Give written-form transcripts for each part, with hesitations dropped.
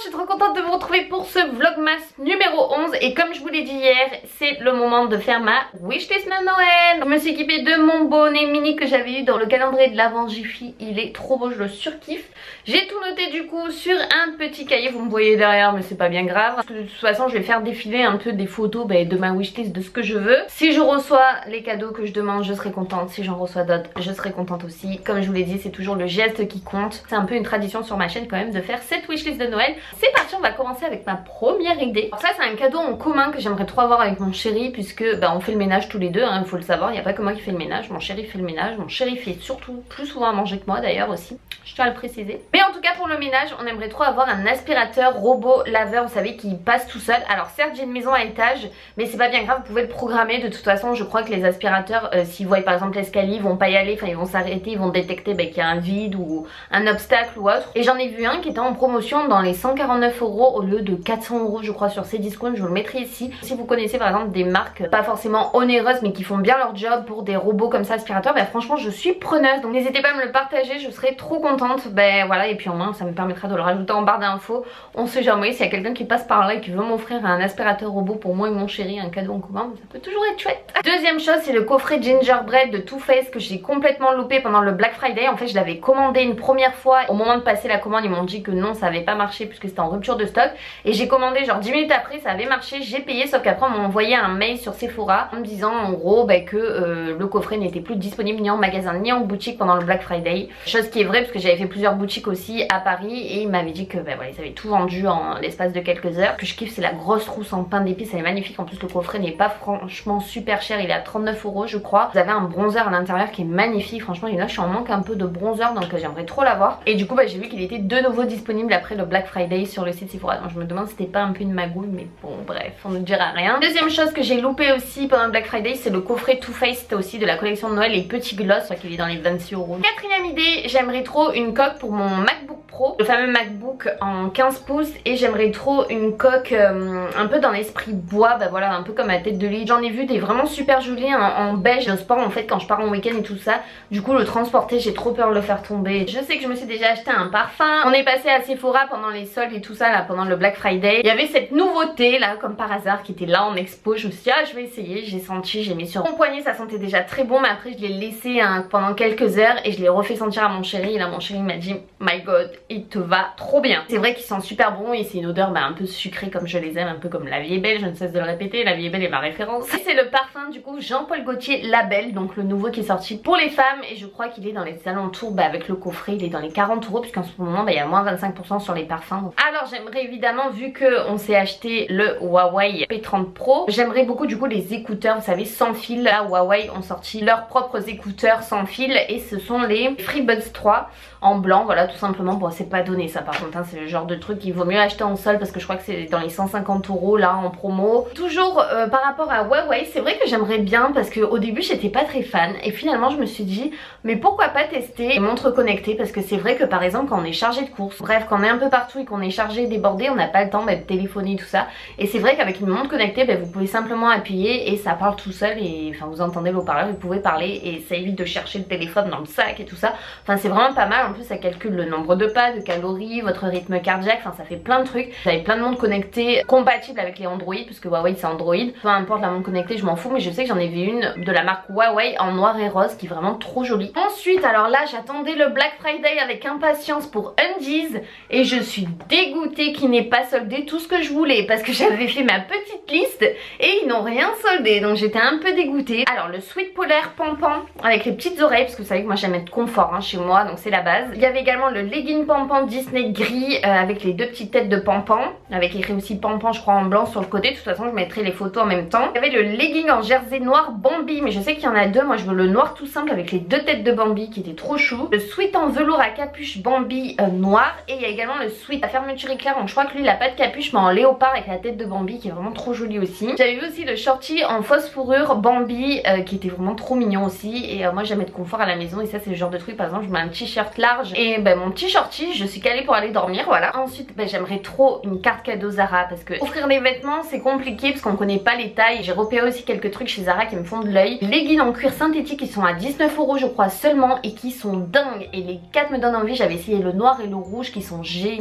je suis trop contente de vous retrouver pour ce vlogmas numéro 11. Et comme je vous l'ai dit hier, c'est le moment de faire ma wishlist de Noël. Je me suis équipée de mon bonnet mini que j'avais eu dans le calendrier de l'avant Jiffy. Il est trop beau, je le surkiffe. J'ai tout noté du coup sur un petit cahier, vous me voyez derrière mais c'est pas bien grave. Parce que de toute façon je vais faire défiler un peu des photos de ma wishlist, de ce que je veux. Si je reçois les cadeaux que je demande, je serai contente. Si j'en reçois d'autres, je serai contente aussi. Comme je vous l'ai dit, c'est toujours le geste qui compte. C'est un peu une tradition sur ma chaîne quand même de faire cette wishlist de Noël. C'est parti, on va commencer avec ma première idée. Alors ça c'est un cadeau en commun que j'aimerais trop avoir avec mon chéri, puisque on fait le ménage tous les deux, il faut le savoir. Il n'y a pas que moi qui fais le ménage, mon chéri fait le ménage. Mon chéri fait surtout plus souvent à manger que moi d'ailleurs aussi, je tiens à le préciser. Mais en tout cas pour le ménage, on aimerait trop avoir un aspirateur robot laveur, vous savez, qui passe tout seul. Alors certes j'ai une maison à étage, mais c'est pas bien grave, vous pouvez le programmer. De toute façon je crois que les aspirateurs, s'ils voient par exemple l'escalier, ils vont pas y aller, enfin ils vont s'arrêter, ils vont détecter qu'il y a un vide ou un obstacle ou autre. Et j'en ai vu un qui était en promotion dans les 149 € au lieu de 400 € je crois sur Cdiscount, je vous le mettrai ici. Si vous connaissez par exemple des marques pas forcément onéreuses mais qui font bien leur job pour des robots comme ça aspirateurs, franchement je suis preneuse, donc n'hésitez pas à me le partager, je serai trop contente. Voilà, et puis au moins ça me permettra de le rajouter en barre d'infos. On sait jamais, s'il y a quelqu'un qui passe par là et qui veut m'offrir un aspirateur robot pour moi et mon chéri, un cadeau en commun, ça peut toujours être chouette. Deuxième chose, c'est le coffret Gingerbread de Too Faced que j'ai complètement loupé pendant le Black Friday. En fait je l'avais commandé une première fois, au moment de passer la commande ils m'ont dit que non, ça avait pas marché puisque c'était en rupture de stock, et j'ai commandé genre 10 minutes après, ça avait marché, j'ai payé, sauf qu'après on m'a envoyé un mail sur Sephora en me disant en gros que le coffret n'était plus disponible ni en magasin ni en boutique pendant le Black Friday, chose qui est vraie parce que j'avais fait plusieurs boutiques aussi à Paris et ils m'avaient dit que voilà, ils avaient tout vendu en l'espace de quelques heures. Ce que je kiffe, c'est la grosse trousse en pain d'épices, elle est magnifique. En plus le coffret n'est pas franchement super cher, il est à 39 € je crois. Vous avez un bronzer à l'intérieur qui est magnifique, franchement. Et là je suis en manque un peu de bronzer, donc j'aimerais trop l'avoir. Et du coup j'ai vu qu'il était de nouveau disponible après le Black Friday sur le site Sephora, donc je me demande si c'était pas un peu une magouille, mais bon bref, on ne dira rien. Deuxième chose que j'ai loupé aussi pendant le Black Friday, c'est le coffret Too Faced aussi de la collection de Noël, les petits gloss, je crois qu'il est dans les 26 €. Quatrième idée, j'aimerais trop une coque pour mon MacBook Pro, le fameux MacBook en 15 pouces, et j'aimerais trop une coque un peu dans l'esprit bois, voilà, un peu comme la tête de lit. J'en ai vu des vraiment super jolies en beige de sport en fait quand je pars en week-end et tout ça. Du coup le transporter, j'ai trop peur de le faire tomber. Je sais que je me suis déjà acheté un parfum. On est passé à Sephora pendant les soldes et tout ça là, pendant le Black Friday. Il y avait cette nouveauté là comme par hasard qui était là en expo. Je me suis dit je vais essayer, j'ai senti, j'ai mis sur mon poignet, ça sentait déjà très bon, mais après je l'ai laissé pendant quelques heures et je l'ai refait sentir à mon chéri. Et là mon chéri m'a dit my god, il te va trop bien. C'est vrai qu'il sent super bon et c'est une odeur un peu sucrée comme je les aime, un peu comme La Vie est Belle, je ne cesse de le répéter, La Vie est Belle est ma référence. C'est le parfum du coup Jean-Paul Gaultier La Belle, donc le nouveau qui est sorti pour les femmes, et je crois qu'il est dans les alentours avec le coffret, il est dans les 40 € puisqu'en ce moment il y a moins 25% sur les parfums. Alors j'aimerais évidemment, vu que on s'est acheté le Huawei P30 Pro, j'aimerais beaucoup du coup les écouteurs, vous savez, sans fil. Là Huawei ont sorti leurs propres écouteurs sans fil et ce sont les FreeBuds 3 en blanc, voilà, tout simplement. Bon c'est pas donné ça par contre, c'est le genre de truc qu'il vaut mieux acheter en solde parce que je crois que c'est dans les 150 € là en promo. Toujours par rapport à Huawei, c'est vrai que j'aimerais bien, parce qu'au début j'étais pas très fan et finalement je me suis dit mais pourquoi pas tester les montres connectées, parce que c'est vrai que par exemple quand on est chargé de courses, bref quand on est un peu partout et qu'on est chargé, débordé, on n'a pas le temps de téléphoner tout ça, et c'est vrai qu'avec une montre connectée vous pouvez simplement appuyer et ça parle tout seul, et enfin vous entendez le haut-parleur, vous pouvez parler et ça évite de chercher le téléphone dans le sac et tout ça. Enfin c'est vraiment pas mal, en plus ça calcule le nombre de pas, de calories, votre rythme cardiaque, enfin ça fait plein de trucs. Vous avez plein de montres connectées compatibles avec les Android, puisque Huawei c'est Android, peu importe la montre connectée je m'en fous, mais je sais que j'en ai vu une de la marque Huawei en noir et rose qui est vraiment trop jolie. Ensuite alors là j'attendais le Black Friday avec impatience pour Undies et je suis dégoûtée qu'il n'ait pas soldé tout ce que je voulais, parce que j'avais fait ma petite liste et ils n'ont rien soldé, donc j'étais un peu dégoûtée. Alors le sweat polaire pampan avec les petites oreilles, parce que vous savez que moi j'aime être confort chez moi, donc c'est la base. Il y avait également le legging pampan Disney gris avec les deux petites têtes de pampan, avec écrit aussi pampan je crois en blanc sur le côté. De toute façon je mettrai les photos en même temps. Il y avait le legging en jersey noir Bambi, mais je sais qu'il y en a deux, moi je veux le noir tout simple avec les deux têtes de Bambi qui était trop chou. Le sweat en velours à capuche Bambi noir, et il y a également le sweat à fermeture éclair, donc je crois que lui il a pas de capuche mais en léopard avec la tête de Bambi qui est vraiment trop joli aussi. J'avais vu aussi le shorty en fausse fourrure Bambi qui était vraiment trop mignon aussi, et moi j'aime être confort à la maison, et ça c'est le genre de truc par exemple je mets un t-shirt large et mon petit shorty, je suis calée pour aller dormir, voilà. Ensuite j'aimerais trop une carte cadeau Zara, parce que offrir les vêtements c'est compliqué parce qu'on connaît pas les tailles. J'ai repéré aussi quelques trucs chez Zara qui me font de l'œil. Les leggings en cuir synthétique qui sont à 19 € je crois seulement et qui sont dingues, et les 4 me donnent envie. J'avais essayé le noir et le rouge qui sont géniaux.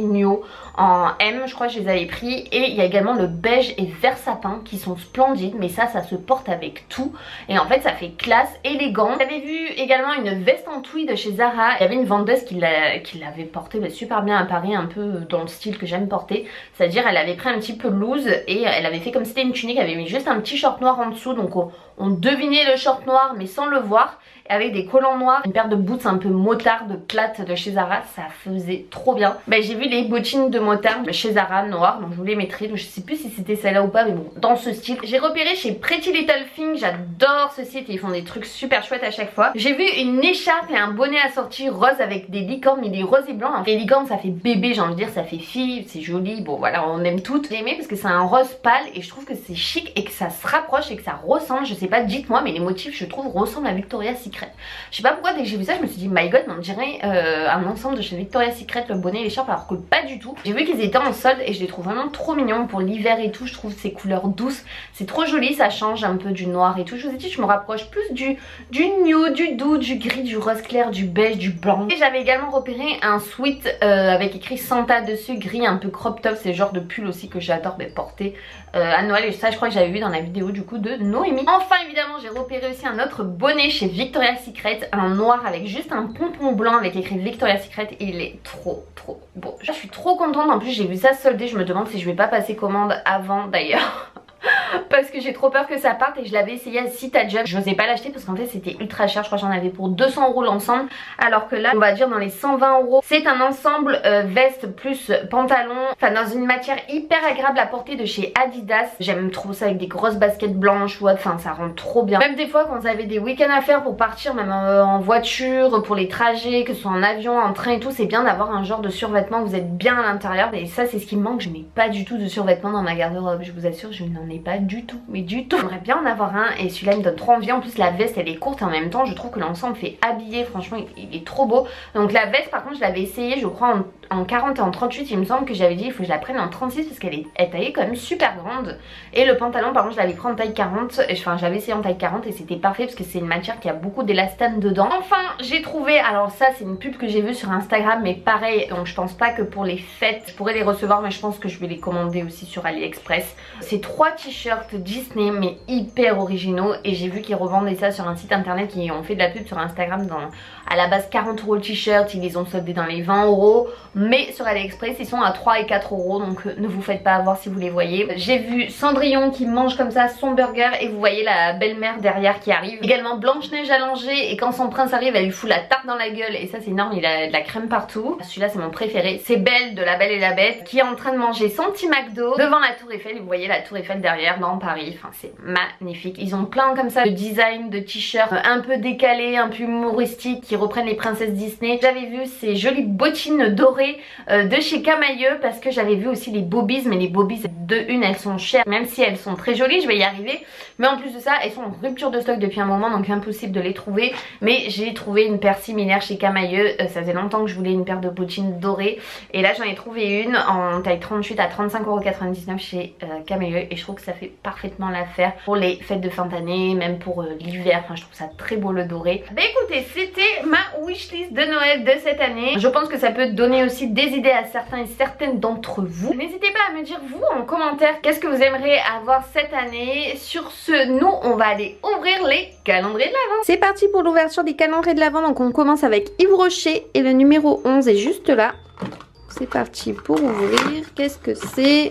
en M, je crois que je les avais pris. Et il y a également le beige et vert sapin qui sont splendides, mais ça se porte avec tout. Et en fait ça fait classe, élégant. J'avais vu également une veste en tweed de chez Zara. Il y avait une vendeuse qui l'avait portée super bien à Paris, un peu dans le style que j'aime porter. C'est-à-dire elle avait pris un petit peu loose et elle avait fait comme si c'était une tunique, elle avait mis juste un petit short noir en dessous, donc on devinait le short noir mais sans le voir, avec des collants noirs, une paire de boots un peu motarde plate de chez Zara, ça faisait trop bien. J'ai vu les bottines de motard chez Zara noires, donc je vous les mettrai, donc je sais plus si c'était celle-là ou pas, mais bon, dans ce style. J'ai repéré chez Pretty Little Thing, j'adore ce site et ils font des trucs super chouettes à chaque fois. J'ai vu une écharpe et un bonnet assorti rose avec des licornes, mais des roses et blancs. Les licornes ça fait bébé, j'ai envie de dire, ça fait fille, c'est joli, bon voilà, on aime toutes. J'ai aimé parce que c'est un rose pâle et je trouve que c'est chic et que ça se rapproche et que ça ressemble, je sais pas, dites-moi, mais les motifs je trouve ressemblent à Victoria's Secret. Je sais pas pourquoi dès que j'ai vu ça je me suis dit my god, on dirait un ensemble de chez Victoria's Secret, le bonnet et l'écharpe, alors que pas du tout. J'ai vu qu'ils étaient en solde et je les trouve vraiment trop mignons pour l'hiver et tout. Je trouve ces couleurs douces, c'est trop joli, ça change un peu du noir et tout. Je vous ai dit je me rapproche plus du nude, du doux, du gris, du rose clair, du beige, du blanc. Et j'avais également repéré un sweat avec écrit Santa dessus, gris un peu crop top, c'est le genre de pull aussi que j'adore porter à Noël, et ça je crois que j'avais vu dans la vidéo du coup de Noémie. Enfin évidemment j'ai repéré aussi un autre bonnet chez Victoria's Secret, un noir avec juste un pompon blanc avec écrit Victoria's Secret et il est trop beau. Je suis trop contente, en plus j'ai vu ça soldé, je me demande si je vais pas passer commande avant d'ailleurs. Parce que j'ai trop peur que ça parte et je l'avais essayé à Citajob. Je n'osais pas l'acheter parce qu'en fait c'était ultra cher. Je crois que j'en avais pour 200 € l'ensemble. Alors que là on va dire dans les 120 €. C'est un ensemble veste plus pantalon. Enfin dans une matière hyper agréable à porter de chez Adidas. J'aime trop ça avec des grosses baskets blanches. Ouais, enfin ça rend trop bien. Même des fois quand vous avez des week-ends à faire pour partir, même en voiture, pour les trajets, que ce soit en avion, en train et tout, c'est bien d'avoir un genre de survêtement où vous êtes bien à l'intérieur. Et ça c'est ce qui me manque. Je n'ai pas du tout de survêtement dans ma garde-robe. Je vous assure, je n'en ai pas du tout, mais du tout. J'aimerais bien en avoir un et celui-là me donne trop envie. En plus la veste elle est courte et en même temps je trouve que l'ensemble fait habiller, franchement il est trop beau. Donc la veste par contre je l'avais essayé je crois en 40 et en 38, il me semble que j'avais dit il faut que je la prenne en 36 parce qu'elle est taillée quand même super grande. Et le pantalon par contre je l'avais pris en taille 40, enfin j'avais essayé en taille 40 et c'était parfait parce que c'est une matière qui a beaucoup d'élastane dedans. Enfin j'ai trouvé, alors ça c'est une pub que j'ai vue sur Instagram mais pareil, donc je pense pas que pour les fêtes je pourrais les recevoir, mais je pense que je vais les commander aussi sur AliExpress. C'est 3 t-shirts Disney mais hyper originaux et j'ai vu qu'ils revendaient ça sur un site internet, qui ont fait de la pub sur Instagram à la base 40 € le t-shirt, ils les ont soldés dans les 20 €, mais sur AliExpress ils sont à 3 et 4 €, donc ne vous faites pas avoir si vous les voyez. J'ai vu Cendrillon qui mange comme ça son burger et vous voyez la belle-mère derrière qui arrive. Également Blanche-Neige allongée et quand son prince arrive elle lui fout la tarte dans la gueule et ça c'est énorme, il a de la crème partout. Celui-là c'est mon préféré, c'est Belle de La Belle et la Bête qui est en train de manger son petit McDo devant la tour Eiffel et vous voyez la tour Eiffel derrière dans Paris. Enfin c'est magnifique, ils ont plein comme ça de design de t-shirts un peu décalés, un peu humoristiques qui reprennent les princesses Disney. J'avais vu ces jolies bottines dorées de chez Camailleux parce que j'avais vu aussi les Bobies, mais les Bobies de une elles sont chères, même si elles sont très jolies, je vais y arriver, mais en plus de ça elles sont en rupture de stock depuis un moment donc impossible de les trouver. Mais j'ai trouvé une paire similaire chez Camailleux, ça faisait longtemps que je voulais une paire de bottines dorées et là j'en ai trouvé une en taille 38 à 35,99 € chez Camailleux et je trouve que ça fait parfaitement l'affaire pour les fêtes de fin d'année, même pour l'hiver. Enfin je trouve ça très beau le doré. Bah écoutez, c'était ma wishlist de Noël de cette année. Je pense que ça peut donner aussi des idées à certains et certaines d'entre vous. N'hésitez pas à me dire vous en commentaire qu'est-ce que vous aimeriez avoir cette année. Sur ce, nous on va aller ouvrir les calendriers de l'Avent. C'est parti pour l'ouverture des calendriers de l'Avent. Donc on commence avec Yves Rocher et le numéro 11 est juste là. C'est parti pour ouvrir. Qu'est-ce que c'est?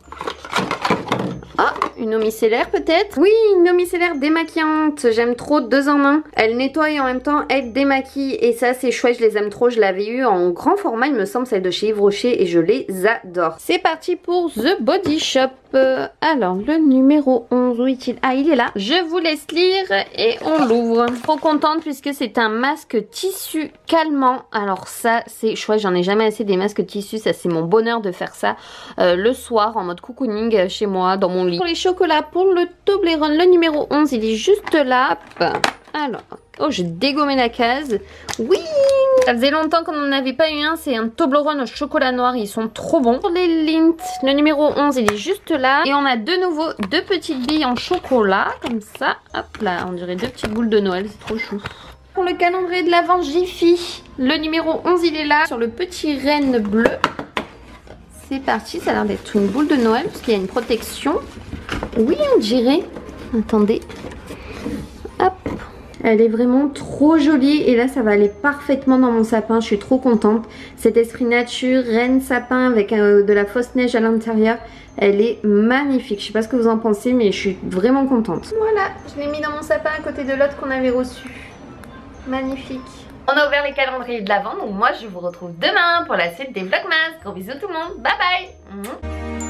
Ah, une eau micellaire peut-être? Oui, une eau micellaire démaquillante. J'aime trop, 2 en 1. Elle nettoie et en même temps elle démaquille. Et ça c'est chouette, je les aime trop. Je l'avais eu en grand format, il me semble, celle de chez Yves Rocher. Et je les adore. C'est parti pour The Body Shop. Alors, le numéro 11, où est-il? Ah, il est là. Je vous laisse lire et on l'ouvre. Trop contente puisque c'est un masque tissu calmant. Alors ça, c'est chouette. J'en ai jamais assez des masques tissu. Ça, c'est mon bonheur de faire ça le soir en mode cocooning chez moi, dans mon lit. Pour les chocolats, pour le Toblerone, le numéro 11, il est juste là. Alors, oh, j'ai dégommé la case. Oui, ça faisait longtemps qu'on n'en avait pas eu un. C'est un Toblerone au chocolat noir. Ils sont trop bons. Pour les Lindt, le numéro 11, il est juste là. Et on a de nouveau 2 petites billes en chocolat. Comme ça. Hop là, on dirait 2 petites boules de Noël. C'est trop chou. Pour le calendrier de l'Avent Jiffy, le numéro 11, il est là. Sur le petit renne bleu. C'est parti, ça a l'air d'être une boule de Noël parce qu'il y a une protection. Oui, on dirait. Attendez. Hop. Elle est vraiment trop jolie et là ça va aller parfaitement dans mon sapin, je suis trop contente. Cet esprit nature, reine sapin avec de la fausse neige à l'intérieur, elle est magnifique. Je sais pas ce que vous en pensez mais je suis vraiment contente. Voilà, je l'ai mis dans mon sapin à côté de l'autre qu'on avait reçu. Magnifique. On a ouvert les calendriers de l'Avent, donc moi je vous retrouve demain pour la suite des Vlogmas. Gros bisous tout le monde, bye bye.